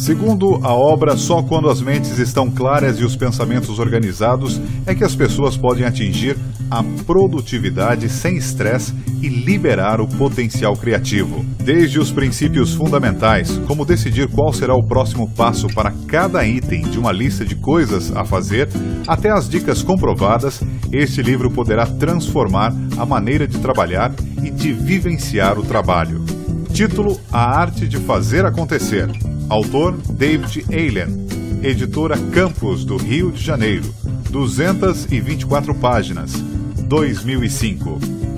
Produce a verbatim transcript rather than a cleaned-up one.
Segundo a obra, só quando as mentes estão claras e os pensamentos organizados é que as pessoas podem atingir a produtividade sem estresse e liberar o potencial criativo. Desde os princípios fundamentais, como decidir qual será o próximo passo para cada item de uma lista de coisas a fazer, até as dicas comprovadas, este livro poderá transformar a maneira de trabalhar e de vivenciar o trabalho. Título: A Arte de Fazer Acontecer. Autor: David Allen. Editora Campos, do Rio de Janeiro. duzentas e vinte e quatro páginas. dois mil e cinco.